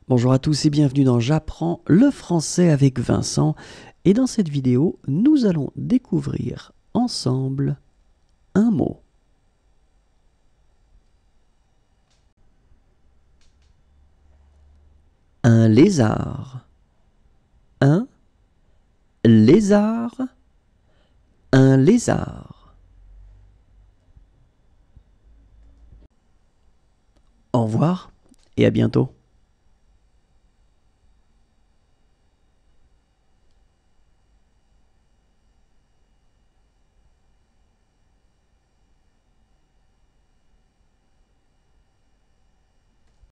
Bonjour à tous et bienvenue dans J'apprends le français avec Vincent. Et dans cette vidéo, nous allons découvrir ensemble un mot. Un lézard. Un lézard. Un lézard. Au revoir et à bientôt.